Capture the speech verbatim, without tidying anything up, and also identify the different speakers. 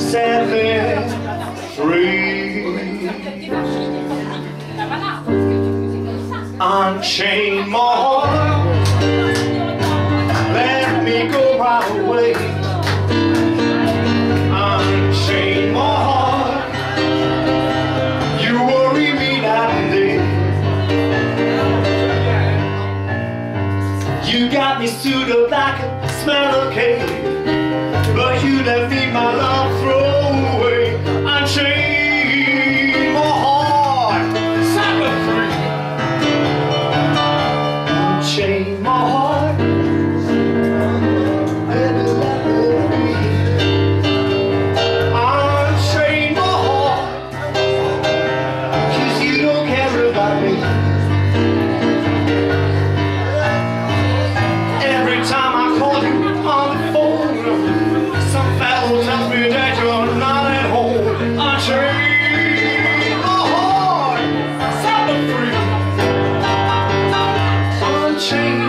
Speaker 1: set me free. Unchain my heart, let me go my way. Unchain my heart, you worry me night and day. You got me suited up like a smell of cake, but you left me my love throw away. Unchain my heart, set me free. Unchain my heart, let me let me be. Unchain my heart, 'cause you don't care about me. Every time I call you on the phone, some fellow tells me that you're not at home. Unchain my heart, set me free. Unchain